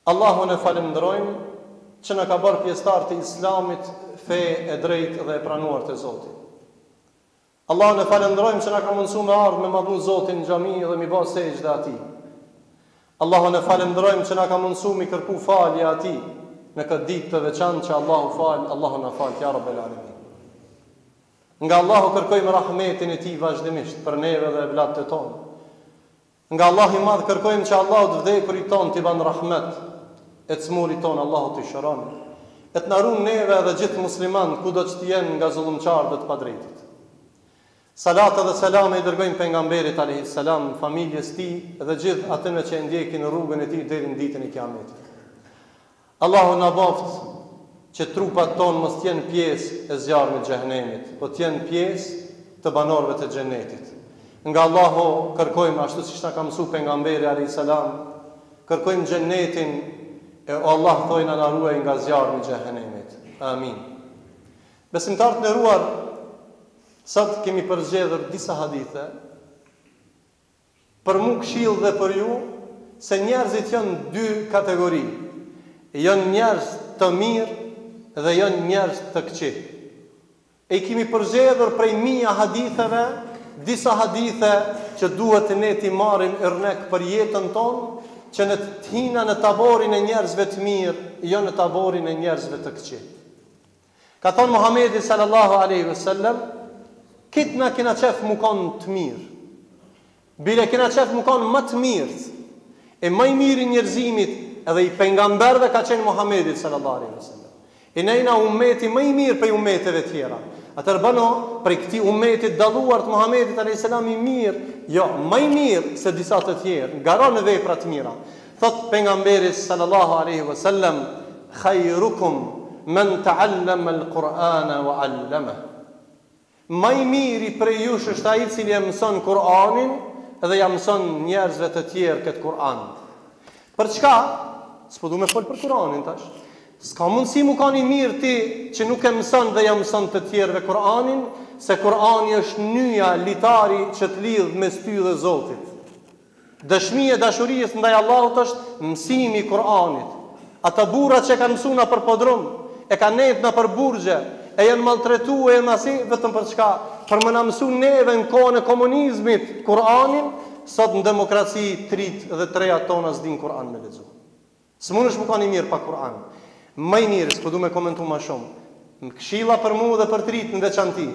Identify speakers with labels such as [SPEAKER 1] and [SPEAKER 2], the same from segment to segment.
[SPEAKER 1] Allahun e falenderojmë që na ka bërë pjesëtar të Islamit, fe e drejtë dhe e pranuar të Zotit. Allahun e falenderojmë që na ka mundsuar me ardhmë me madhu Zotin në xhami dhe mi bë sejdë atij. Allahun e falenderojmë që na ka mundsuar mi kërku falje atij në këtë ditë të veçantë që Allahu fal, Allahu na fal ya Rabbel Alamin. Nga Allahu kërkojmë rahmetin e tij vazhdimisht për neve dhe vllatë tonë. Nga Allahu i madh kërkojmë që Allahu të vdekurit ton t'i ban rahmet, e të smurit ton Allahu t'i shëron, e të na ruan neve dhe gjithë musliman kudo që të jenë nga zullumçarët dhe të padrejtit. Salat dhe selam i dërgojmë pejgamberit alayhis salam, familjes tij dhe gjithë atyre që e ndjekin rrugën e tij deri në ditën e Kiametit. Allahu na boft që trupat tonë mos t'jenë pjesë e zjarmit të xhehenemit, po t'jenë pjesë të banorëve të xhenetit. Nga Allahu kërkojmë ashtu siç na ka mësuar pejgamberi alayhis salam, kërkojmë xhenetin e Allah thojna na ruaj nga zjarmi i xhehenemit. Amin. Besimtarët e nderuar, sot kemi përzgjedhur disa hadithe për mu këshill dhe për ju, se njerëzit janë dy kategori. Janë njerëz të mirë dhe janë njerëz të këqij. E kemi përzgjedhur prej mia haditheve disa hadithe që duhet ne t'i marrim ërnek për jetën tonë, që në të hina në taborin e njerëzve të mirë, jo në taborin e njerëzve të këqij. Ka thonë Muhamedi sallallahu alaihi wasallam, kitë na kena qef mu konë të mirë. Bile kena qef mu konë më të mirë. E më i mirë i njerëzimit edhe i pejgamberëve ka qenë Muhamedi sallallahu alaihi wasallam. E nejna ummeti më i mirë për ummeteve tjera. Atër bëno për këti ummetit dalluar të Muhamedit alayhis salam i mirë, jo, më i mirë se disa të tjerë, ngaron në vepra të mira. Thot pejgamberi sallallahu alaihi wasallam, khairukum man ta'allama al-Qur'ana wa 'allamahu. Më i miri prej jush është ai i cili e mëson Kur'anin dhe ja mëson njerëzve të tjerë këtë Kur'an. Për çka? S'po du me fol për Kur'anin tash. S'ka mundësi mu ka një mirë ti që nuk e mëson dhe ja mëson të tjerëve Kur'anin, se Kur'ani është nyja litari që të lidh mes ty dhe Zotit. Dëshmia e dashurisë ndaj Allahut është mësimi i Kur'anit. Ata burrat që kanë mësuar për podrum, e kanë nejt në për burgje, e janë maltretuar e masi vetëm për çka? Për më na mësu neve në kohën e komunizmit Kur'anin, sot në demokraci trit dhe treja tona s'din Kur'an me lexu. S'mundesh më ka një mirë pa Kur'an. Më i mirë, s'po du me komentu ma shumë. Më këshilla për mu dhe për trit në veçanti.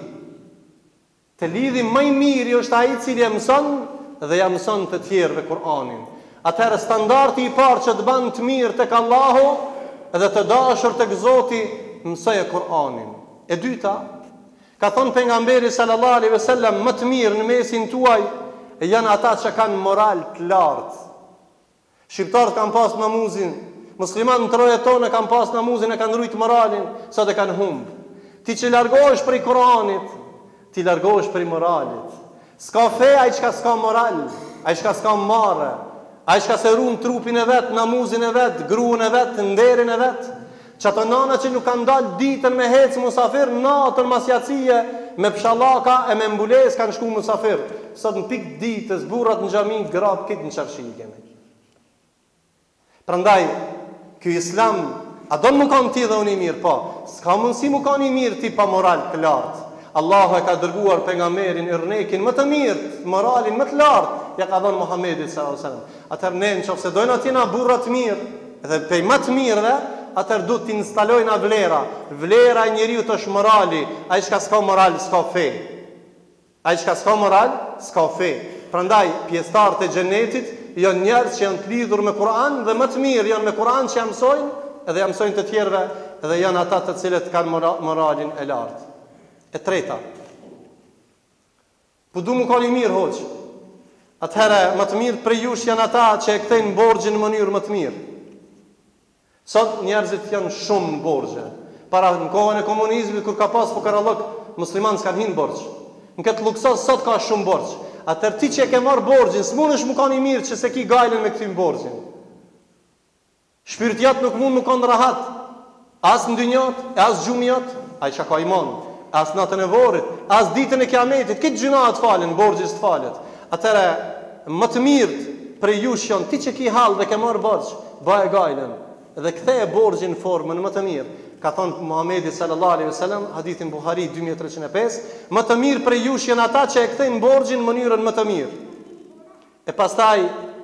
[SPEAKER 1] Të lidhi më i mirë është ai i cili e mëson dhe ja mëson të tjerëve Kur'anin. Atëherë standardi i parë që të bën të mirë tek Allahu dhe të dashur tek Zoti, mësoje Kur'anin. E dyta, ka thonë pejgamberi sallallahu alaihi wasallam, më të mirë në mesin tuaj janë ata që kanë moral të lartë. Shqiptarët kanë pas namuzin, muslimanë në troje tonë kanë pas namuzin e kanë rujt moralin, sot e kanë humbë. Ti që largohesh prej Kur'anit, ti largohesh prej moralit. S'ka fe ai çka s'ka moral, ai çka s'ka marrë, ai çka se ruan trupin e vet, namuzin e vet, gruan e vet, nderin e vet. Çato nana që nuk kanë dalë ditën me hec musafir, natën masjacie me pshallaka e me mbules kanë shku musafir. Sot në pikë ditës burrat në xhami, gratë këtë në çarshi kemi. Prandaj ky Islam, a do më kanë ti dhe unë i mirë, po, s'ka mundësi më kanë i mirë ti pa moral të lartë. Allahu e ka dërguar pejgamberin irnekin më të mirë, moralin më të lartë, ja ka dhënë Muhamedit sallallahu alaihi wasallam. Atëherë ne nëse dojnë atina burra të mirë, dhe pej më të mirëve, atëherë duhet të instalojnë vlera. Vlera e njeriu është morali, ai që s'ka moral s'ka fe. Ai që s'ka moral s'ka fe. Prandaj pjesëtarët e xhenetit janë njerëz që janë të lidhur me Kur'an dhe më të mirë janë me Kur'an që ja mësojnë edhe ja mësojnë të tjerëve dhe janë ata të cilët kanë moralin e lartë. E treta, po du më kanë i mirë hoq. Atëherë më të mirë për jush janë ata që e kthejnë borxhin në mënyrë më të mirë. Sot njerëzit janë shumë në borxhe. Para në kohën e komunizmit kur ka pas fukarallok, muslimanë s'kan hinë borxh. Në këtë luksos sot ka shumë borxh. Atëherë ti që e ke marrë borxhin, s'mundesh më kanë i mirë që se ki gajlen me këtym borxhin. Shpirti jot nuk mund më kanë rahat. As në dynjot, as xhumiot, ai çka ka iman. As natën e vorrit, as ditën e Kiametit, këtë gjuna të falen, borxhi të falet. Atëherë më të mirë për ju shon ti që ki hall dhe ke marr borxh, bëj gajlen. dhe ktheje borxhin në formën më të mirë. Ka thënë Muhamedi sallallahu alaihi wasallam, hadithin Buhari 2305, më të mirë për jush janë ata që e kthejnë borxhin në mënyrën më të mirë. E pastaj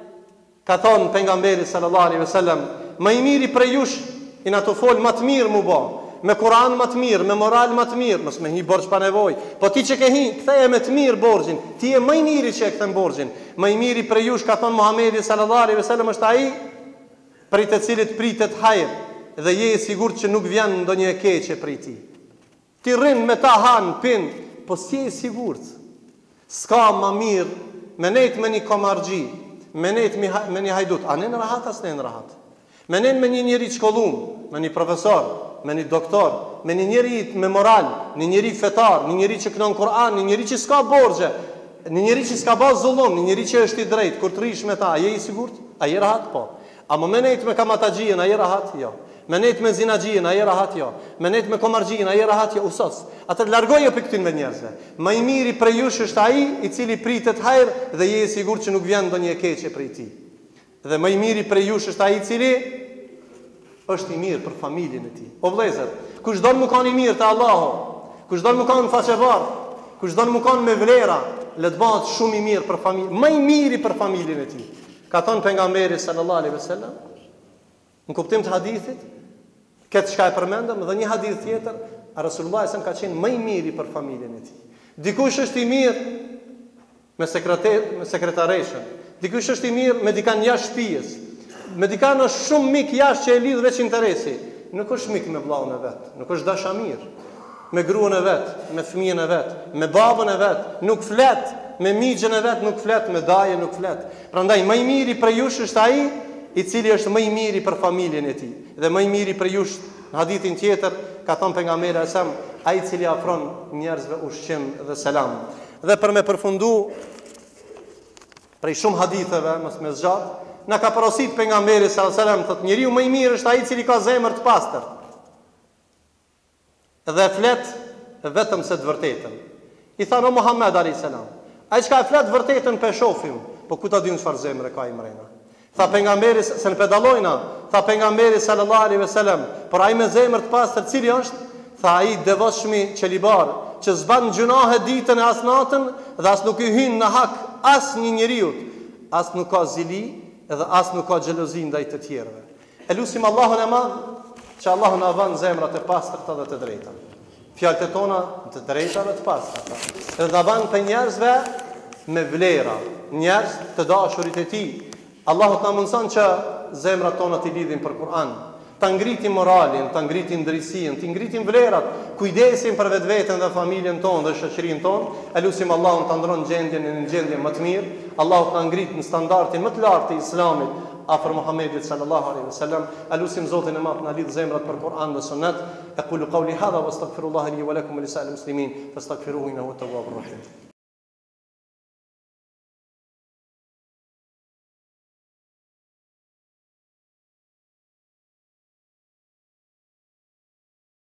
[SPEAKER 1] ka thënë pejgamberi sallallahu alaihi wasallam, më i miri për jush janë ato fol më të mirë mu bë, me Kur'an më të mirë, me moral më të mirë, mos me hi borxh pa nevojë. Po ti që ke hi, ktheje me të mirë borxhin. Ti je më i miri që e kthen borxhin. Më i miri për jush, ka thënë Muhamedi sallallahu alaihi wasallam, është ai prej të cilit pritet hajër dhe je i sigurt që nuk vjen ndonjë e keqe prej ti. Ti rrin me ta han, pin, po si je i sigurt? S'ka më mirë me nejt me një komargji, me nejt me një hajdut. A në rahat as në rahat? Me nejt me një njeri shkollum, me një profesor, me një doktor, me një njeri me moral, një njeri fetar, një njeri që kënon Kur'an, një njeri që s'ka borxhe, një njeri që s'ka bas zullum, një njeri që është i drejt, kur të rish me ta, a je i sigurt? A je rahat? Po. A më nejt me kamatagjien, a je rahat? Jo. Me nejt me zinagjien, a je rahat? Jo. Me nejt me komargjien, a je rahat? Jo. Usos. Atë largoje për këtyn me njerëzve. Më i miri prej jush është ai i cili pritet hajër dhe je i sigurt që nuk vjen ndonjë e keqe prej tij. Dhe më i miri prej jush është ai i cili është i mirë për familjen e tij. O vëllezër, kush don më kanë i mirë te Allahu, kush don më kanë faqevar, kush don më kanë me vlera, le të bëhet shumë i mirë për familjen, më i miri për familjen e tij. Ka thënë pejgamberi sallallahu alaihi wasallam, në kuptim të hadithit, këtë çka e përmendëm dhe një hadith tjetër, Rasulullah sa ka qenë më i miri për familjen e tij. Dikush është i mirë me sekretareshën, dikush është i mirë me dikan jashtë shtëpisë, me dikan është shumë mik jashtë që e lidh veç interesi. Nuk është mik me vllahun e vet, nuk është dashamir me gruan e vet, me fëmijën e vet, me babën e vet, nuk flet me migjën e vet, nuk flet me dajën, nuk flet. Prandaj më i miri për jush është ai i cili është më i miri për familjen e tij. Dhe më i miri për jush, në hadithin tjetër ka thënë pejgamberi sa ai i cili afron njerëzve ushqim dhe selam. Dhe për me përfundu prej shumë haditheve, mos me zgjat, na ka porosit pejgamberi sallallahu alajhi wasallam, thotë njeriu më i mirë është ai i cili ka zemër të pastër. Dhe flet vetëm se të vërtetën. I tha no Muhammed alayhis salam, ai çka flet vërtetën pe shohim, po ku ta dim çfarë zemre ka i mrena. Tha pejgamberi se në pedalojna, tha pejgamberi sallallahu alaihi wasallam, por ai me zemër të pastër cili është? Tha ai devotshmi qelibar, që s'ban gjunahe ditën e as natën dhe as nuk i hyn në hak as një njeriu, as nuk ka zili edhe as nuk ka xhelozi ndaj të tjerëve. Elusim Allahun e Madh, që Allahu na vën zemrat e pastërta dhe të drejta. Fjalët tona të drejta dhe të pastërta. Dhe na vën për njerëzve me vlera, njerëz të dashurit e tij. Allahu ta mundson që zemrat tona të lidhin për Kur'an, ta ngritin moralin, ta ngritin drejtsinë, të ngritin vlerat, kujdesin për vetveten dhe familjen tonë dhe shoqërinë tonë. Elusim Allahun ta ndron gjendjen në gjendje më të mirë. Allahu ta ngrit në standardin më të lartë të Islamit afër Muhamedit sallallahu alaihi wasallam. Elusim Zotin e Madh na lidh zemrat për Kur'an dhe Sunet. Aqulu qawli hadha wastaghfirullaha li wa lakum wa lisa'il muslimin fastaghfiruhu innahu tawwabur rahim.